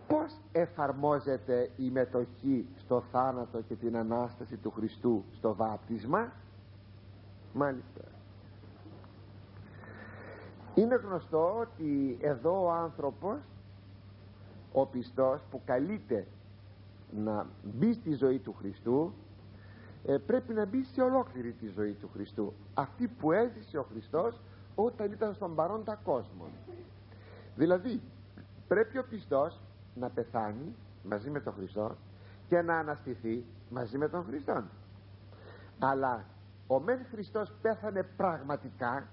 Πώς εφαρμόζεται η μετοχή στο θάνατο και την Ανάσταση του Χριστού στο βάπτισμα? Μάλιστα, είναι γνωστό ότι εδώ ο άνθρωπος, ο πιστός που καλείται να μπει στη ζωή του Χριστού, πρέπει να μπει σε ολόκληρη τη ζωή του Χριστού, αυτή που έζησε ο Χριστός όταν ήταν στον παρόντα κόσμο. Δηλαδή πρέπει ο πιστός να πεθάνει μαζί με τον Χριστό και να αναστηθεί μαζί με τον Χριστό. Αλλά ο μεν Χριστός πέθανε πραγματικά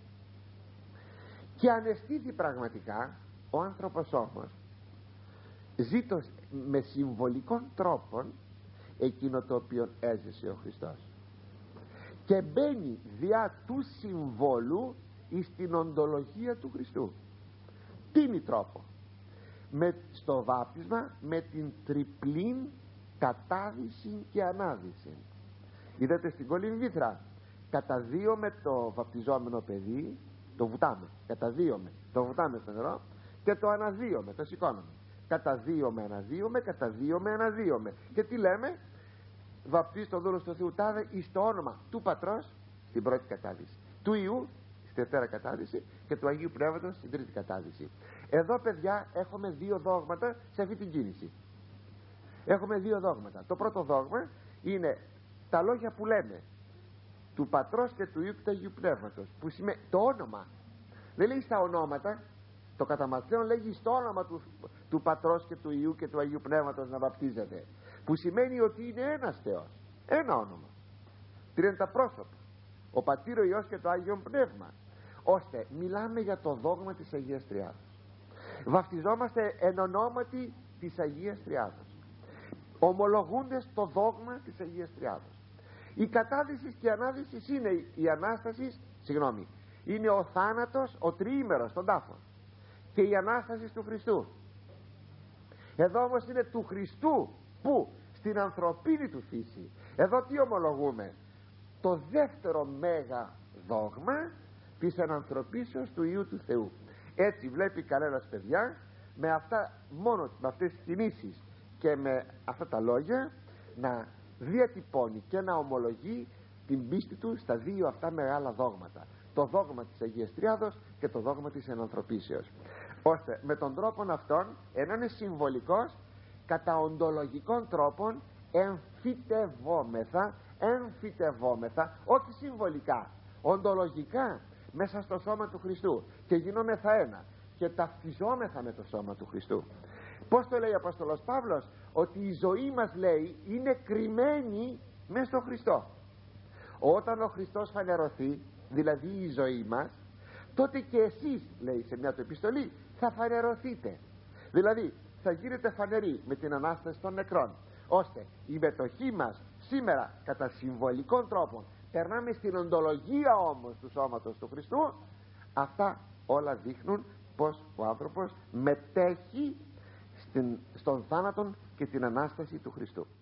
και ανεστήθη πραγματικά, ο άνθρωπος όμως ζει με συμβολικών τρόπων εκείνο το οποίο έζησε ο Χριστός και μπαίνει διά του συμβόλου εις την οντολογία του Χριστού. Τι είναι τρόπο? Στο βάπτισμα με την τριπλήν κατάδυση και ανάδυση. Είδατε στην κολυμβήθρα, καταδύομαι το βαπτιζόμενο παιδί, το βουτάμε, καταδύομαι, το βουτάμε στο νερό και το αναδύομαι, το σηκώνουμε. Καταδύομαι, αναδύομαι, καταδύομαι, αναδύομαι. Και τι λέμε? Βαπτίζει το δούλο του Θεού τάδε εις το όνομα του Πατρός στην πρώτη κατάδυση, του Υιού στη δευτέρα κατάδυση και του Αγίου Πνεύματος στην τρίτη κατάδυση. Εδώ, παιδιά, έχουμε δύο δόγματα σε αυτή την κίνηση. Έχουμε δύο δόγματα. Το πρώτο δόγμα είναι τα λόγια που λέμε του Πατρός και του Υιού και του Αγίου Πνεύματος, που σημαίνει το όνομα. Δεν λέει στα ονόματα, το καταμαθαίον λέγει στο όνομα του Πατρός και του Υιού και του Αγίου Πνεύματος να βαπτίζεται, που σημαίνει ότι είναι ένας Θεός, ένα όνομα, τρία είναι τα πρόσωπα, ο Πατήρ, ο Υιός και το Άγιον Πνεύμα. Ώστε μιλάμε για το δόγμα της Αγίας Τριάδος, βαπτιζόμαστε εν ονόματι της Αγίας Τριάδος, ομολογούντες το δόγμα της Αγίας Τριάδος. Η κατάδυση και η ανάδυση είναι η Ανάσταση, είναι ο θάνατος, ο τριήμερος των τάφων, και η Ανάσταση του Χριστού. Εδώ όμως είναι του Χριστού, που στην ανθρωπίνη του φύση. Εδώ τι ομολογούμε? Το δεύτερο μέγα δόγμα της ενανθρωπίσεως του Υιού του Θεού. Έτσι βλέπει κανένας, παιδιά, με αυτά, μόνο με αυτές τις κινήσεις και με αυτά τα λόγια, να διατυπώνει και να ομολογεί την πίστη του στα δύο αυτά μεγάλα δόγματα, το δόγμα της Αγίας Τριάδος και το δόγμα της ενανθρωπίσεως. Ώστε με τον τρόπο αυτόν, ενώ είναι συμβολικός, κατά οντολογικών τρόπων εμφυτευόμεθα, όχι συμβολικά, οντολογικά, μέσα στο σώμα του Χριστού, και γινόμεθα ένα και ταυτιζόμεθα με το σώμα του Χριστού. Πώς το λέει ο Απόστολος Παύλος? Ότι η ζωή μας, λέει, είναι κρυμμένη μέσα στο Χριστό. Όταν ο Χριστός φανερωθεί, δηλαδή η ζωή μας, τότε και εσείς, λέει σε μια του επιστολή, θα φανερωθείτε. Δηλαδή θα γίνετε φανεροί με την Ανάσταση των νεκρών. Ώστε η μετοχή μας σήμερα, κατά συμβολικών τρόπων, περνάμε στην οντολογία όμως του σώματος του Χριστού. Αυτά όλα δείχνουν πως ο άνθρωπος μετέχει στον θάνατο και την Ανάσταση του Χριστού.